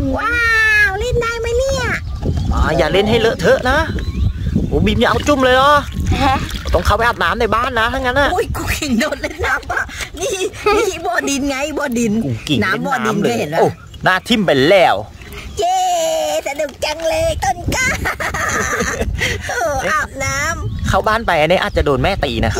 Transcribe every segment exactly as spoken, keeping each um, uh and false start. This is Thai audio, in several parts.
ว้าวเล่นได้ไหมเนี่ยอ๋ออย่าเล่นให้เลอะเทอะนะโอ้บีมอย่าเอาจุ่มเลยเหรอต้องเข้าไปอาบน้ำในบ้านนะถ้างั้นนะอุ้ยกูกินโดนเล่นน้ำอ่ะนี่นี่บ่อดินไงบ่อดินน้ำบ่อดินเลยเห็นไหมหน้าทิ่มไปแล้วเย้สนุกจังเลยต้นกล้าอาบน้ำเข้าบ้านไปอันนี้อาจจะโดนแม่ตีนะครับ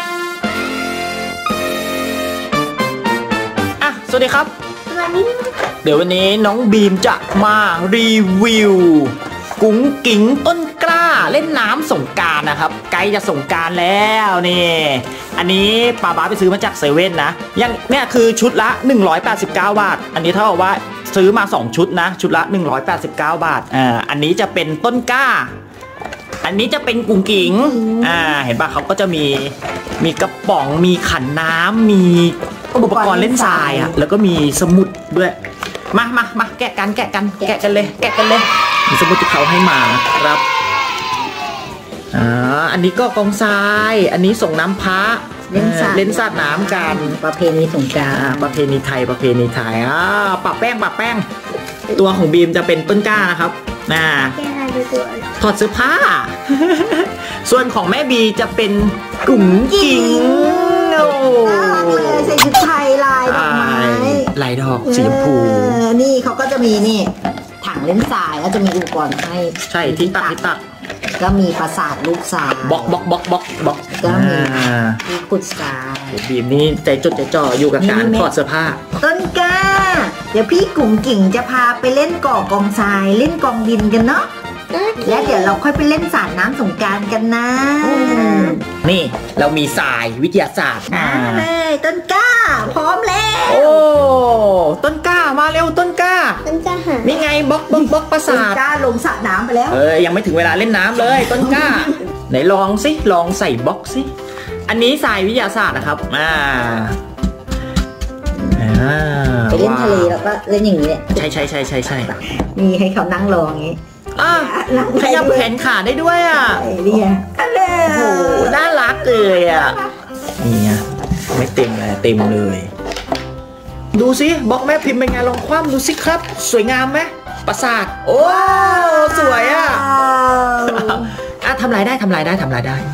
อ่ะสวัสดีครับวันนี้เดี๋ยววันนี้น้องบีมจะมารีวิวกุ้งกิ่งต้นกล้าเล่นน้ำสงกรานต์นะครับใกล้จะสงกรานต์แล้วนี่อันนี้ป้าบ้าไปซื้อมาจากเซเว่นนะยังเนี่ยคือชุดละหนึ่งร้อยแปดสิบเก้าบาทอันนี้เท่ากับว่าซื้อมาสองชุดนะชุดละหนึ่งร้อยแปดสิบเก้าบาทอ่าอันนี้จะเป็นต้นกล้าอันนี้จะเป็นกุ้งกิ่งอ่าเห็นป่ะเขาก็จะมีมีกระป๋องมีขันน้ำมีอุปกรณ์เล่นทรายอ่ะแล้วก็มีสมุดด้วยมามามาแกะกันแกะกันแกะกันเลยแกะกันเลยมีสมุดที่เขาให้มาครับอ่าอันนี้ก็กองทรายอันนี้ส่งน้ำพระเล่นสาดเล่นสาดน้ำกันประเพณีสงกรานต์ประเพณีไทยประเพณีไทยอ่าปะแป้งปะแป้งตัวของบีมจะเป็นต้นกล้านะครับน่าถอดเสื้อผ้าส่วนของแม่บีจะเป็นกุ้งกิ่งโอ้ใส่ชุดไทยลายดอกไม้ลายดอกสีชมพูนี่เขาก็จะมีนี่ถังเล่นทรายแล้วจะมีอุปกรณ์ให้ใช่ที่ตักที่ตักก็มีปราสาทลูกทรายบล็อกบล็อกบล็อกบล็อกบล็อกก็มีที่ขุดทรายบีมนี่ใจจดใจจ่ออยู่กับการถอดเสื้อผ้าต้นกล้าเดี๋ยวพี่กุ้งกิ่งจะพาไปเล่นก่อกองทรายเล่นกองดินกันเนาะแล้วเดี๋ยวเราค่อยไปเล่นสาดน้ำสงกรานต์กันนะนี่เรามีทรายวิทยาศาสตร์มาเลยต้นกล้าพร้อมแล้วโอ้ต้นกล้ามาเร็วต้นกล้าต้นกล้านี่ไงบล็อกบล็อกบล็อกประสาทต้นกล้าลงสระน้ำไปแล้วเออยังไม่ถึงเวลาเล่นน้ำเลยต้นกล้าไหนลองสิลองใส่บล็อกสิอันนี้ทรายวิทยาศาสตร์นะครับอ่าไปเล่นทะเลแล้วก็เล่นอย่างนี้ใช่ใช่ใช่ใช่ใช่มีให้เขานั่งรออย่างนี้อ่ะขยับแขนขาได้ด้วยอ่ะเนี่ยโอ้โหน่ารักเลยอ่ะนี่ไงไม่เต็มเลยเต็มเลยดูสิบล็อกแม่พิมพ์เป็นไงลองคว่ำดูสิครับสวยงามไหมปราสาทโอ้สวยอ่ะอ่ะทำลายได้ทำลายได้ทำลายได้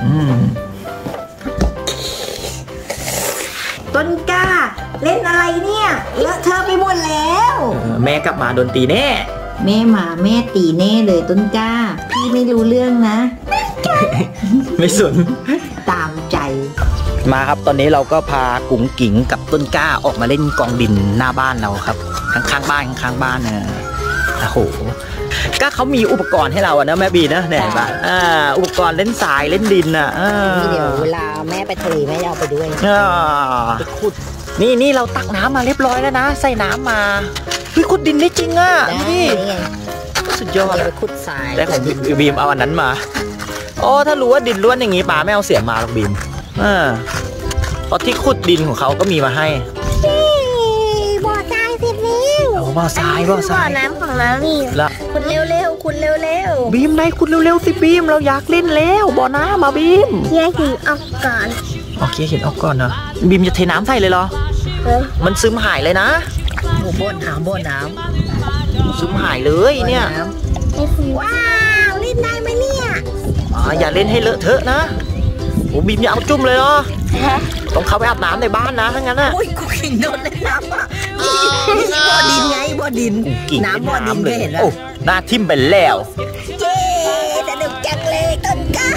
ต้นกล้าเล่นอะไรเนี่ยเลอะเทอะไปหมดแล้วแม่กลับมาโดนตีแน่แม่มาแม่ตีแน่เลยต้นกล้าพี่ไม่รู้เรื่องนะไม่สนตามใจมาครับตอนนี้เราก็พากุ้งกิ่งกับต้นกล้าออกมาเล่นกองดินหน้าบ้านเราครับข้างๆบ้านข้างๆบ้านนะโอ้โหก็เขามีอุปกรณ์ให้เราอะนะแม่บีนะเนี่ยบ้านอ่าอุปกรณ์เล่นทรายเล่นดินอะนี่เดี๋ยวเวลาแม่ไปทะเลแม่เอาไปด้วยไปขุดนี่นี่เราตักน้ำมาเรียบร้อยแล้วนะใส่น้ำมาพี่ขุดดินได้จริงอ่ะนี่สุดยอดไปขุดทรายได้ของบีมเอาอันนั้นมาโอ้ถ้ารู้ว่าดินล้วนอย่างงี้ป๋าไม่เอาเสียมาหรอกบีมอ่าเพราะที่ขุดดินของเขาก็มีมาให้บ่อทรายสิบิมบ่อทรายบ่อทรายบ่อน้ำของเรานี่ขุดเร็วๆขุดเร็วๆบีมไหนขุดเร็วๆสิบีมเราอยากเล่นแล้วบ่อน้ำมาบีมเคลียร์หินออกก่อนโอเคหินออกก่อนนะบีมจะเทน้ำใส่เลยเหรอมันซึมหายเลยนะบ่อน้ำบ่อน้ำซึมหายเลยเนี่ยว้าวเล่นได้ไหมเนี่ยอ๋ออย่าเล่นให้เลอะเทอะนะโอ้บีมอย่าเอาจุ่มเลยเหรอต้องเข้าไปอาบน้ำในบ้านนะถ้างั้นนะอุ้ยกูกินโดนเล่นน้ำอ่ะนี่บ่อดินไงบ่อดินน้ำบ่อดินเลยเห็นไหมหน้าทิ่มไปแล้วเย้สนุกจังเลยต้นกล้า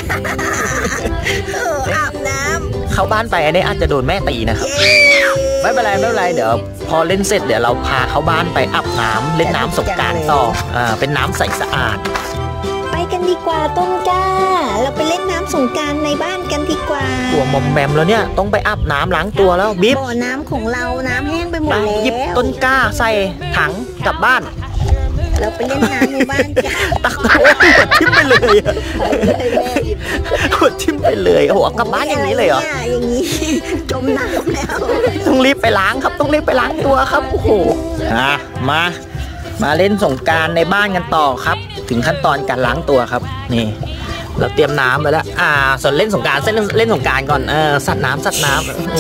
อาบน้ำเข้าบ้านไปอันนี้อาจจะโดนแม่ตีนะครับไม่เป็นไรไม่เป็นไรเดี๋ยวพอเล่นเสร็จเดี๋ยวเราพาเข้าบ้านไปอาบน้ำเล่นน้ำสงกรานต์ต่ออ่าเป็นน้ำใสสะอาดไปกันดีกว่าต้นกล้าเราไปเล่นน้ำสงกรานต์ในบ้านกันดีกว่าตัวมอมแมมแล้วเนี่ยต้องไปอาบน้ำล้างตัวแล้วบิ๊บบ่อน้ำของเราน้ำแห้งไปหมดแล้วหยิบต้นกล้าใส่ถังกลับบ้านเราไปเล่นน้ำในบ้านกันตักตัวหัวทิ่มไปเลยหัวทิ่มไปเลยโอ้โหกลับบ้านอย่างนี้เลยเหรออย่างนี้จมน้ำแล้วต้องรีบไปล้างครับต้องรีบไปล้างตัวครับโอ้โหอ่ะมามาเล่นสงกรานต์ในบ้านกันต่อครับถึงขั้นตอนการล้างตัวครับนี่เราเตรียมน้ำไปแล้วอ่าส่วนเล่นสงกรานต์เล่นเล่นสงกรานต์ก่อนเออสัตว์น้ำสัตว์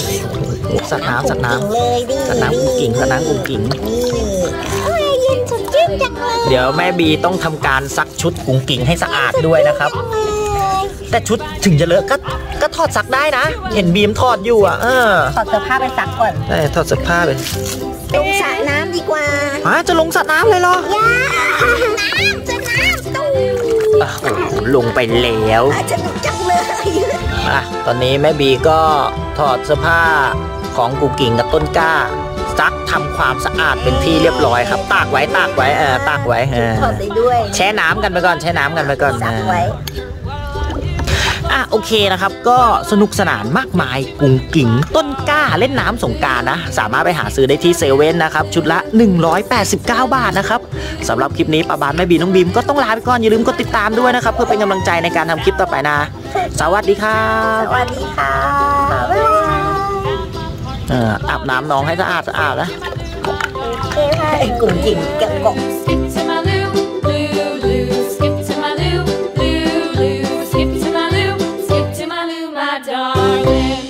น้ำสัตว์น้ำสัตว์น้ำสัตว์น้ำกุ้งกิ่งสัตว์น้ำกุ้งกิ่งโอ้ยเย็นสุดยจังเลยเดี๋ยวแม่บีต้องทำการซักชุดกุ๋งกิ่งให้สะอาดด้วยนะครับ แต่ชุดถึงจะเลอะก็ก็ถอดซักได้นะ เห็นบีมถอดอยู่อ่ะเออถอดเสื้อผ้าไปซักก่อนได้ถอดเสื้อผ้าไปลงสระน้ำดีกว่าอ่ะจะลงสระน้ำเลยเหรอย่าน้ำจะน้ำตู้โอ้โหลงไปแล้วอาจจะหนุกจังเลยอ่ะตอนนี้แม่บีก็ถอดเสื้อผ้าของกุ๋งกิ่งกับต้นกล้าซักทำความสะอาดเป็นที่เรียบร้อยครับ ตากไว้ตากไว้เออตากไว้เออถอดได้ด้วยแช่น้ำกันไปก่อนแช่น้ำกันไปก่อนซักไว้อ่ะโอเคนะครับก็สนุกสนานมากมายกุ๋งกิ่งต้นกล้าเล่นน้ำสงกรานต์นะสามารถไปหาซื้อได้ที่เซเว่นนะครับชุดละหนึ่งร้อยแปดสิบเก้าบาทนะครับสำหรับคลิปนี้ป้าบานแม่บีน้องบีมก็ต้องลาไปก่อนอย่าลืมกดติดตามด้วยนะครับเพื่อเป็นกำลังใจในการทำคลิปต่อไปนะสวัสดีครับสวัสดีค่ะบ๊ายบายเอ่ออาบน้ำน้องให้สะอาดสะอาดนะไอ้กุ๋งกิ่งเก็บกบ Skip to my loo, loo, loo. Skip to my loo, loo, loo. Skip to my loo, skip to my loo, my darling.